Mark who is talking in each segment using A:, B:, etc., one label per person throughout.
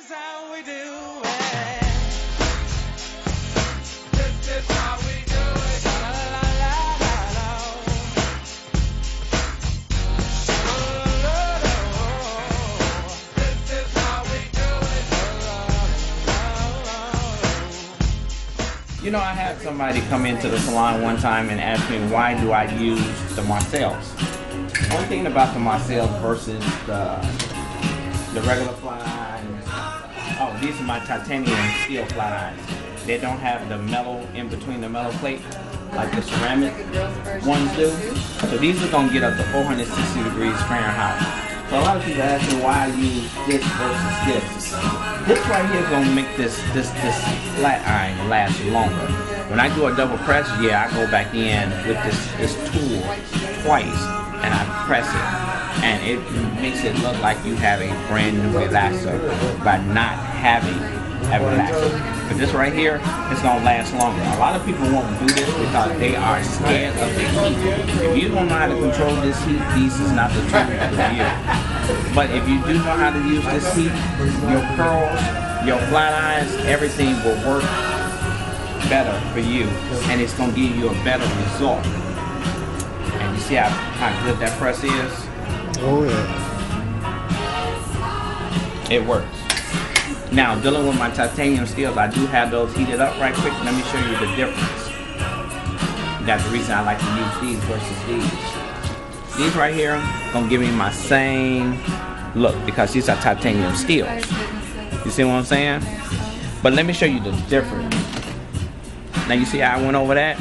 A: is how we do it. This is how we do it. La la la la la. This is how we do it.
B: You know, I had somebody come into the salon one time and ask me why do I use the Marcells. One thing about the Marcells versus the regular flat irons. Oh, these are my titanium steel flat irons. They don't have the metal in between the metal plate like the ceramic ones do. So these are gonna get up to 460 degrees Fahrenheit. So a lot of people ask me why I use this versus this. This right here is gonna make this flat iron last longer. When I do a double press, yeah, I go back in with this tool twice and I press it, and it makes it look like you have a brand new relaxer by not having a relaxer. But this right here, it's gonna last longer. A lot of people won't do this because they are scared of the heat. If you don't know how to control this heat, this is not the tool for you. But if you do know how to use this heat, your curls, your flat irons, everything will work better for you, and it's gonna give you a better result. And you see how good that press is?
C: Oh yeah.
B: It works. Now, dealing with my titanium steels, I do have those heated up right quick. Let me show you the difference. That's the reason I like to use these versus these. These right here gonna give me my same look because these are titanium steels. You see what I'm saying? But let me show you the difference. Now you see how I went over that?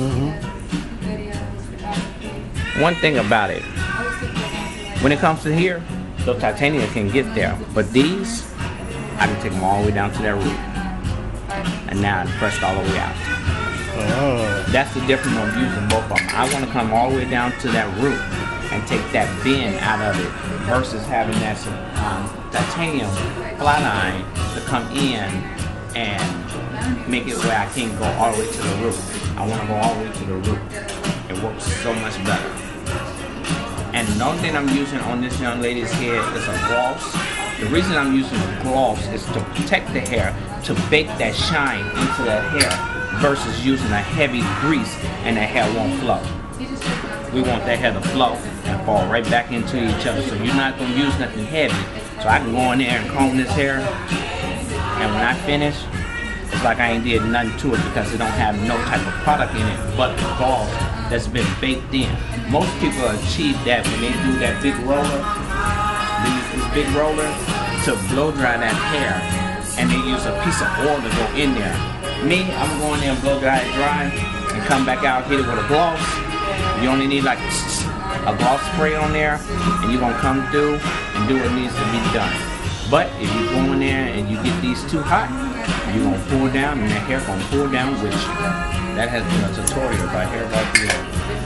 B: One thing about it, when it comes to here, those titanium can get there, but these, I can take them all the way down to that root. And now it's pressed all the way out. That's the difference of using both of them. I want to come all the way down to that root and take that bend out of it versus having that titanium flat iron to come in and make it where I can't go all the way to the root. I want to go all the way to the root. It works so much better. And the only thing I'm using on this young lady's head is a gloss. The reason I'm using a gloss is to protect the hair, to bake that shine into that hair versus using a heavy grease and the hair won't flow. We want that hair to flow and fall right back into each other. So you're not going to use nothing heavy. So I can go in there and comb this hair, and when I finish, it's like I ain't did nothing to it because it don't have no type of product in it but the gloss that's been baked in. Most people achieve that when they do that big roller. They use this big roller to blow dry that hair, and they use a piece of oil to go in there. Me, I'm going there and blow dry it dry and come back out, hit it with a gloss. You only need like a gloss spray on there, and you're gonna come through and do what needs to be done. But if you go in there and you get these too hot, you're gonna pull down, and that hair gonna pull down with you. That has been a tutorial by Hair by Peair.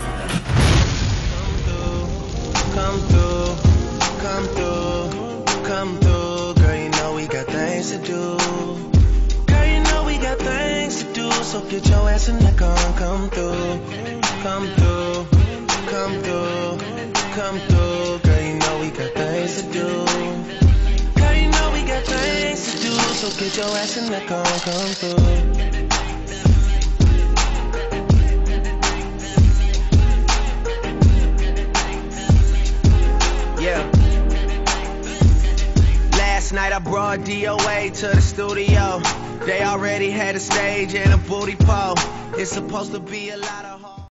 D: Come through, come through, come through. Girl, you know we got things to do. Girl, you know we got things to do. So get your ass in the car and come through. Come through, come through, come through. Girl, you know we got things to do. Girl, you know we got things to do. So get your ass in the car and come through. Last night I brought DOA to the studio. They already had a stage and a booty pole. It's supposed to be a lot of